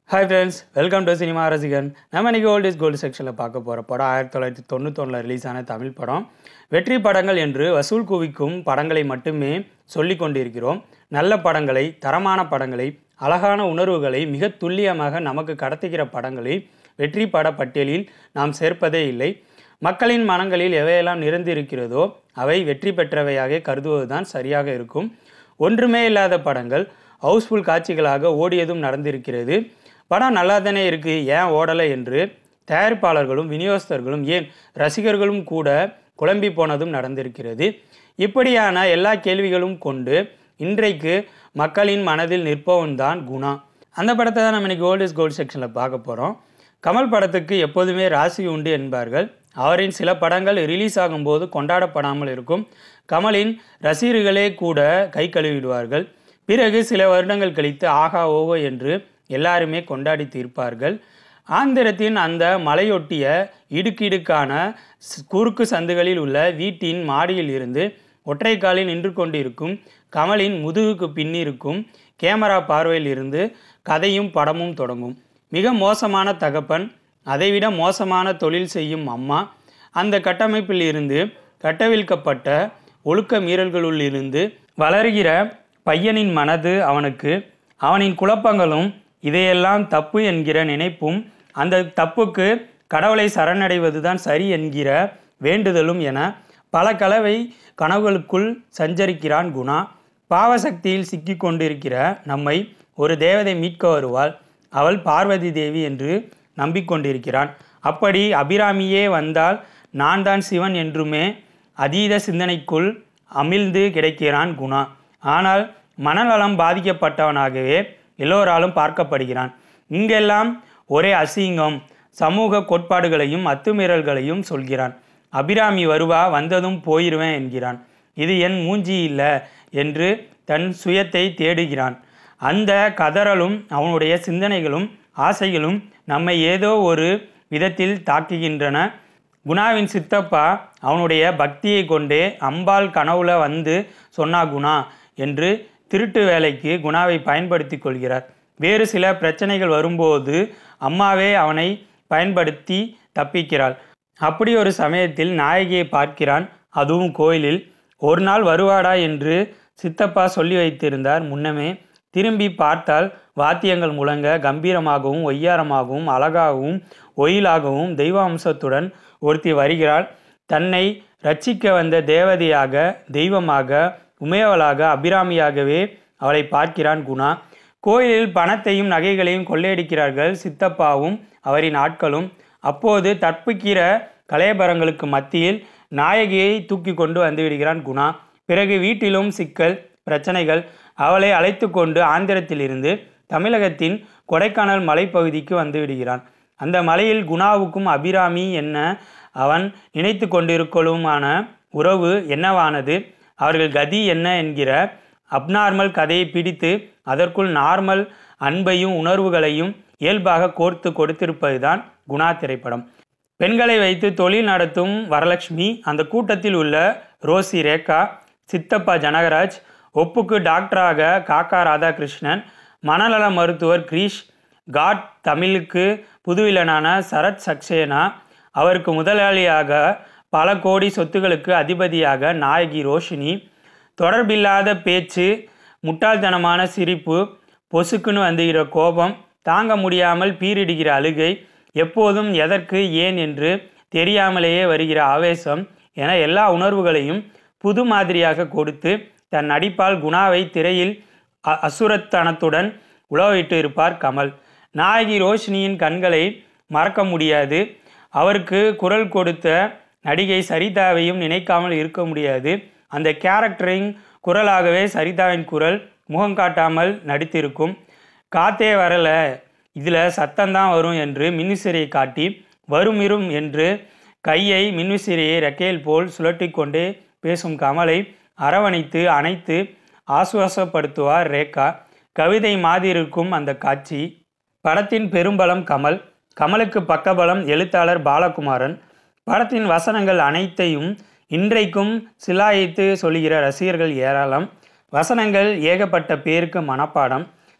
Hi friends, welcome to cinema ரசிகன். நம்ம இன்றைக்கி ஓல்ட் இஸ் கோல்டு செக்ஷனில் பார்க்க போகிற படம் 1991 ரிலீஸ் ஆன தமிழ் படம். வெற்றி படங்கள் என்று வசூல் குவிக்கும் படங்களை மட்டுமே சொல்லி கொண்டிருக்கிறோம். நல்ல படங்களை, தரமான படங்களை, அழகான உணர்வுகளை மிக துல்லியமாக நமக்கு கடத்துகிற படங்களை வெற்றி பட பட்டியலில் நாம் சேர்ப்பதே இல்லை. மக்களின் மனங்களில் எவையெல்லாம் நிறைந்திருக்கிறதோ அவை வெற்றி பெற்றவையாக கருதுவது தான் சரியாக இருக்கும். ஒன்றுமே இல்லாத படங்கள் ஹவுஸ்ஃபுல் காட்சிகளாக ஓடியதும் நடந்திருக்கிறது. படம் நல்லா தானே இருக்குது, ஏன் ஓடலை என்று தயாரிப்பாளர்களும் விநியோகஸ்தர்களும் ஏன் ரசிகர்களும் கூட குழம்பி போனதும் நடந்திருக்கிறது. இப்படியான எல்லா கேள்விகளும் கொண்டு இன்றைக்கு மக்களின் மனதில் நிற்பவன் தான் குணா. அந்த படத்தை தான் நம்ம இன்றைக்கி ஓல்ட் இஸ் கோல்டு செக்ஷனில் பார்க்க போகிறோம். கமல் படத்துக்கு எப்போதுமே ராசி உண்டு என்பார்கள். அவரின் சில படங்கள் ரிலீஸ் ஆகும்போது கொண்டாடப்படாமல் இருக்கும். கமலின் ரசிகர்களே கூட கை கழுவிடுவார்கள். பிறகு சில வருடங்கள் கழித்து ஆகா ஓகோ என்று எல்லாருமே கொண்டாடி தீர்ப்பார்கள். ஆந்திரத்தின் அந்த மலையொட்டிய இடுக்கிடுக்கான குறுக்கு சந்துகளில் உள்ள வீட்டின் மாடியில் இருந்து ஒற்றை காலில் நின்று கொண்டிருக்கும் கமலின் முதுகுக்கு பின்னிருக்கும் கேமரா பார்வையில் இருந்து கதையும் படமும் தொடங்கும். மிக மோசமான தகப்பன், அதைவிட மோசமான தொழில் செய்யும் அம்மா, அந்த கட்டமைப்பில் இருந்து கட்டவிழ்க்கப்பட்ட ஒழுக்க மீறல்களுள் இருந்து வளர்கிற பையனின் மனது அவனின் குழப்பங்களும், இதையெல்லாம் தப்பு என்கிற நினைப்பும், அந்த தப்புக்கு கடவுளை சரணடைவதுதான் சரி என்கிற வேண்டுதலும் என பல கலவை கனவுகளுக்குள் சஞ்சரிக்கிறான் குணா. பாவசக்தியில் சிக்கி கொண்டிருக்கிற நம்மை ஒரு தேவதை மீட்க வருவாள், அவள் பார்வதி தேவி என்று நம்பிக்கொண்டிருக்கிறான். அப்படி அபிராமியே வந்தால் நான் தான் சிவன் என்றுமே அதீத சிந்தனைக்குள் அமிழ்ந்து கிடைக்கிறான் குணா. ஆனால் மனநலம் பாதிக்கப்பட்டவனாகவே எல்லோராலும் பார்க்கப்படுகிறான். இங்கெல்லாம் ஒரே அசிங்கம், சமூக கோட்பாடுகளையும் அத்துமீறல்களையும் சொல்கிறான். அபிராமி வருவா, வந்ததும் போயிடுவேன் என்கிறான். இது என் மூஞ்சி இல்லை என்று தன் சுயத்தை தேடுகிறான். அந்த கதறலும் அவனுடைய சிந்தனைகளும் ஆசைகளும் நம்மை ஏதோ ஒரு விதத்தில் தாக்குகின்றன. குணாவின் சித்தப்பா அவனுடைய பக்தியை கொண்டே அம்பாள் கனவுல வந்து சொன்னா குணா என்று திருட்டு வேலைக்கு குணாவை பயன்படுத்தி கொள்கிறார். வேறு சில பிரச்சனைகள் வரும்போது அம்மாவே அவனை பயன்படுத்தி தப்பிக்கிறாள். அப்படி ஒரு சமயத்தில் நாயகியை பார்க்கிறான், அதுவும் கோயிலில். ஒரு நாள் வருவாடா என்று சித்தப்பா சொல்லி வைத்திருந்தார் முன்னமே. திரும்பி பார்த்தால் வாத்தியங்கள் முழங்க கம்பீரமாகவும் ஒய்யாரமாகவும் அழகாகவும் ஒயிலாகவும் தெய்வ அம்சத்துடன் ஒருத்தி வருகிறாள். தன்னை ரட்சிக்க வந்த தேவதையாக, தெய்வமாக, உமையவளாக, அபிராமியாகவே அவளை பார்க்கிறான் குணா. கோயிலில் பணத்தையும் நகைகளையும் கொள்ளையடிக்கிறார்கள் சித்தப்பாவும் அவரின் ஆட்களும். அப்போது தப்பிக்கிற கலையபரங்களுக்கு மத்தியில் நாயகியை தூக்கி கொண்டு வந்து விடுகிறான் குணா. பிறகு வீட்டிலும் சிக்கல் பிரச்சனைகள். அவளை அழைத்து கொண்டு ஆந்திரத்திலிருந்து தமிழகத்தின் கொடைக்கானல் மலைப்பகுதிக்கு வந்து விடுகிறான். அந்த மலையில் குணாவுக்கும் அபிராமி என்ன அவன் நினைத்து கொண்டிருக்கலுமான உறவு என்னவானது, அவர்கள் கதி என்ன என்கிற அப்நார்மல் கதையை பிடித்து அதற்குள் நார்மல் அன்பையும் உணர்வுகளையும் இயல்பாக கோர்த்து கொடுத்திருப்பது தான் குணா திரைப்படம். பெண்களை வைத்து தொழில் நடத்தும் வரலட்சுமி, அந்த கூட்டத்தில் உள்ள ரோசி ரேகா, சித்தப்பா ஜனகராஜ், ஒப்புக்கு டாக்டராக காக்கா ராதாகிருஷ்ணன், மனநல மருத்துவர் கிரீஷ், காட் தமிழுக்கு புதுவில்லனான சரத் சக்சேனா, அவருக்கு முதலாளியாக பல கோடி சொத்துகளுக்கு அதிபதியாக நாயகி ரோஷினி, தொடர்பில்லாத பேச்சு, முட்டாள்தனமான சிரிப்பு, பொசுக்குன்னு வந்துகிற கோபம், தாங்க முடியாமல் பீரிடுகிற அழுகை, எப்போதும் எதற்கு ஏன் என்று தெரியாமலேயே வருகிற ஆவேசம் என எல்லா உணர்வுகளையும் புது மாதிரியாக கொடுத்து தன் நடிப்பால் குணாவை திரையில் அசுரத்தனத்துடன் உழவிட்டு இருப்பார் கமல். நாயகி ரோஷினியின் கண்களை மறக்க முடியாது. அவருக்கு குரல் கொடுத்த நடிகை சரிதாவையும் நினைக்காமல் இருக்க முடியாது. அந்த கேரக்டரின் குரலாகவே சரிதாவின் குரல் முகம் காட்டாமல் நடித்திருக்கும். காத்தே வரல, இதில் சத்தந்தான் வரும் என்று மின்விசிறியை காட்டி வருமிரும் என்று கையை மின்விசிறியை ரெக்கையில் போல் சுழட்டி கொண்டே பேசும் கமலை அரவணைத்து அணைத்து ஆசுவாசப்படுத்துவார் ரேகா. கவிதை மாதிரி இருக்கும் அந்த காட்சி. படத்தின் பெரும்பலம் கமல். கமலுக்கு பக்கபலம் எழுத்தாளர் பாலகுமாரன். படத்தின் வசனங்கள் அனைத்தையும் இன்றைக்கும் சிலாயித்து சொல்கிற ரசிகர்கள் ஏராளம். வசனங்கள் ஏகப்பட்ட பேருக்கு மனப்பாடம்.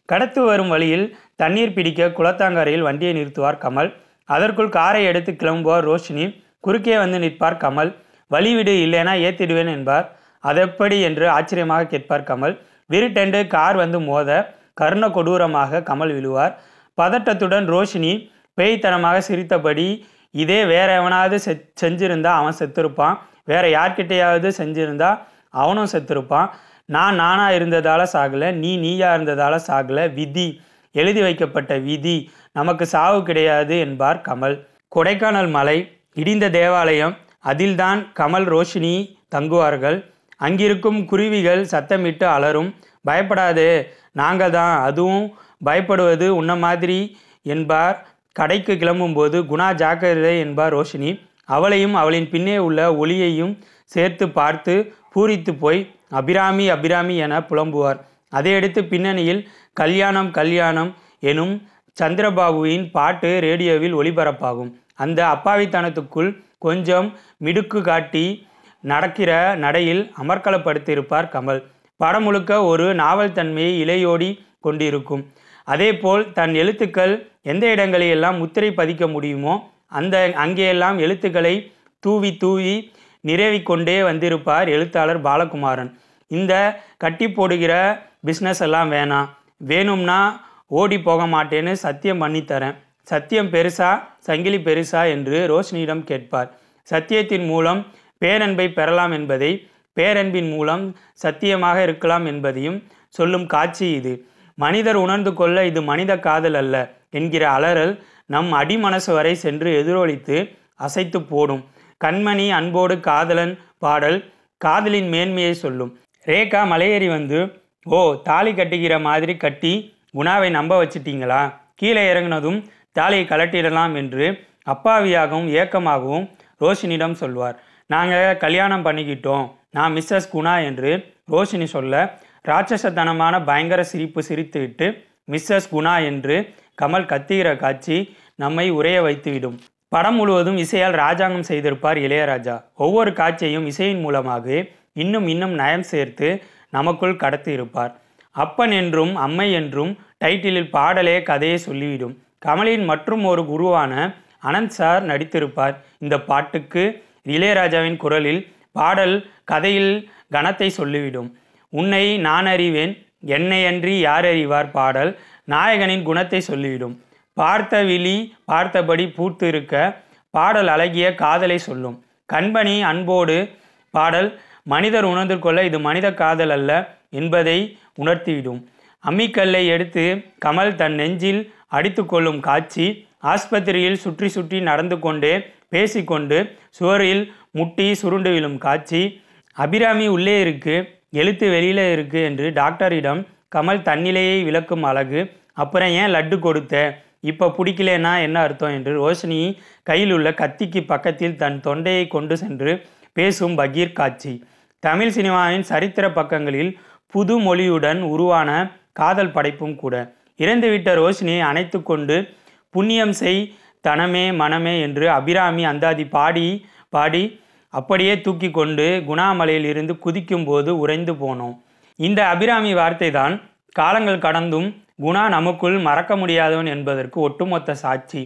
கடத்து வரும் வழியில் தண்ணீர் பிடிக்க குளத்தாங்கரையில் வண்டியை நிறுத்துவார் கமல். அதற்குள் காரை எடுத்து கிளம்புவார் ரோஷினி. குறுக்கே வந்து நிற்பார் கமல். வழிவிடு, இல்லைனா ஏத்திடுவேன் என்பார். அதெப்படி என்று ஆச்சரியமாக கேட்பார் கமல். விருட்டென்று கார் வந்து மோத கர்ண கொடூரமாக கமல் விழுவார். பதட்டத்துடன் ரோஷினி பேய்த்தனமாக சிரித்தபடி, இதே வேற எவனாவது செஞ்சிருந்தா அவன் செத்துருப்பான், வேற யார்கிட்டையாவது செஞ்சிருந்தா அவனும் செத்துருப்பான். நானா இருந்ததால சாகலை, நீயா இருந்ததால சாகலை. விதி, எழுதி வைக்கப்பட்ட விதி, நமக்கு சாவு கிடையாது என்பார் கமல். கொடைக்கானல் மலை, இடிந்த தேவாலயம், அதில்தான் கமல் ரோஷினி தங்குவார்கள். அங்கிருக்கும் குருவிகள் சத்தமிட்டு அலரும். பயப்படாதே, நாங்கள் தான், அதுவும் பயப்படுவது உன்ன மாதிரி என்பார். கடைக்கு கிளம்பும்போது குணா ஜாக்கிரதை என்பார் ரோஷினி. அவளையும் அவளின் பின்னே உள்ள ஒளியையும் சேர்த்து பார்த்து பூரித்து போய் அபிராமி அபிராமி என புலம்புவார். அதையடுத்து பின்னணியில் கல்யாணம் கல்யாணம் எனும் சந்திரபாபுவின் பாட்டு ரேடியோவில் ஒளிபரப்பாகும். அந்த அப்பாவித்தனத்துக்குள் கொஞ்சம் மிடுக்கு காட்டி நடக்கிற நடையில் அமர்க்கலப்படுத்தியிருப்பார் கமல். படம் முழுக்க ஒரு நாவல் தன்மையை இலையோடி கொண்டிருக்கும். அதேபோல் தன் எழுத்துக்கள் எந்த இடங்களையெல்லாம் முத்திரை பதிக்க முடியுமோ அங்கேயெல்லாம் எழுத்துக்களை தூவி தூவி நிறைவிக்கொண்டே வந்திருப்பார் எழுத்தாளர் பாலகுமாரன். இந்த கட்டி போடுகிற பிஸ்னஸ் எல்லாம் வேணும்னா ஓடி போக மாட்டேன்னு சத்தியம் பண்ணித்தரேன். சத்தியம் பெருசா சங்கிலி பெருசா என்று ரோஷினியிடம் கேட்பார். சத்தியத்தின் மூலம் பேரன்பை பெறலாம் என்பதை, பேரன்பின் மூலம் சத்தியமாக இருக்கலாம் என்பதையும் சொல்லும் காட்சி இது. மனிதர் உணர்ந்து கொள்ள இது மனித காதல் அல்ல என்கிற அலறல் நம் அடிமனசு வரை சென்று எதிரொலித்து அசைத்து போடும். கண்மணி அன்போடு காதலன் பாடல் காதலின் மேன்மையை சொல்லும். ரேகா மலையேறி வந்து, ஓ தாலி கட்டுகிற மாதிரி கட்டி குணாவை நம்ப வச்சிட்டீங்களா, கீழே இறங்கினதும் தாலியை கலட்டிடலாம் என்று அப்பாவியாகவும் ஏக்கமாகவும் ரோஷினியிடம் சொல்வார். நாங்கள் கல்யாணம் பண்ணிக்கிட்டோம், நான் மிஸ்ஸஸ் குணா என்று ரோஷினி சொல்ல, ராட்சசத்தனமான பயங்கர சிரிப்பு சிரித்துவிட்டு மிஸ்ஸஸ் குணா என்று கமல் கத்துகிற காட்சி நம்மை உரைய வைத்துவிடும். படம் முழுவதும் இசையால் ராஜாங்கம் செய்திருப்பார் இளையராஜா. ஒவ்வொரு காட்சியையும் இசையின் மூலமாக இன்னும் நயம் சேர்த்து நமக்குள் கடத்தி இருப்பார். அப்பன் என்றும் அம்மை என்றும் டைட்டிலில் பாடலே கதையை சொல்லிவிடும். கமலின் மற்றும் ஒரு குருவான அனந்த் சார் நடித்திருப்பார். இந்த பாட்டுக்கு இளையராஜாவின் குரலில் பாடல் கதையில் கணத்தை சொல்லிவிடும். உன்னை நான் அறிவேன், என்னையன்றி யார் அறிவார் பாடல் நாயகனின் குணத்தை சொல்லிவிடும். பார்த்த விழி பார்த்தபடி பூர்த்து இருக்க பாடல் அழகிய காதலை சொல்லும். கண்பணி அன்போடு பாடல் மனிதர் உணர்ந்து கொள்ள இது மனித காதல் அல்ல என்பதை உணர்த்திவிடும். அம்மிக்கல்லை எடுத்து கமல் தன் நெஞ்சில் அடித்து கொள்ளும் காட்சி, ஆஸ்பத்திரியில் சுற்றி சுற்றி நடந்து கொண்டே பேசிக்கொண்டு சுவரில் முட்டி சுருண்டு விழும் காட்சி, அபிராமி உள்ளே இருக்கு எழுத்து வெளியில இருக்கு என்று டாக்டரிடம் கமல் தன்னிலையை விளக்கும் அழகு, அப்புறம் ஏன் லட்டு கொடுத்த, இப்போ பிடிக்கலன்னா என்ன அர்த்தம் என்று ரோஷினி கையில் உள்ள கத்திக்கு பக்கத்தில் தன் தொண்டையை கொண்டு சென்று பேசும் பகீர் காட்சி, தமிழ் சினிமாவின் சரித்திர பக்கங்களில் புது மொழியுடன் உருவான காதல் படைப்பும் கூட. இறந்துவிட்ட ரோஷினியை அணைத்து கொண்டு புண்ணியம் செய் தனமே மனமே என்று அபிராமி அந்தாதி பாடி பாடி அப்படியே தூக்கி கொண்டு குணாமலையில் இருந்து குதிக்கும் போது உறைந்து போனோம். இந்த அபிராமி வார்த்தை தான் காலங்கள் கடந்தும் குணா நமக்குள் மறக்க முடியாதவன் என்பதற்கு ஒட்டுமொத்த சாட்சி.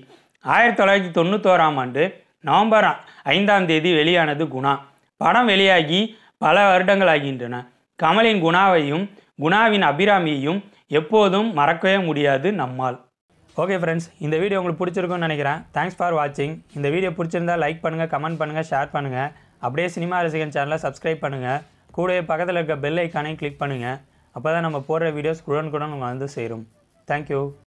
1991 நவம்பர் 5 வெளியானது குணா. படம் வெளியாகி பல வருடங்கள் ஆகின்றன. கமலின் குணாவையும் குணாவின் அபிராமியையும் எப்போதும் மறக்கவே முடியாது நம்மால். ஓகே ஃப்ரெண்ட்ஸ், இந்த வீடியோ உங்களுக்கு பிடிச்சிருக்குன்னு நினைக்கிறேன். தேங்க்ஸ் ஃபார் வாட்சிங். இந்த வீடியோ பிடிச்சிருந்தா லைக் பண்ணுங்கள், கமெண்ட் பண்ணுங்கள், ஷேர் பண்ணுங்கள். அப்படியே சினிமா ரசிகன் சேனலை சப்ஸ்கிரைப் பண்ணுங்கள். கூடவே பக்கத்தில் இருக்க பெல் ஐக்கானையும் கிளிக் பண்ணுங்கள். அப்போ தான் நம்ம போடுற வீடியோஸ் உடனுக்குடன் வந்து சேரும். தேங்க்யூ.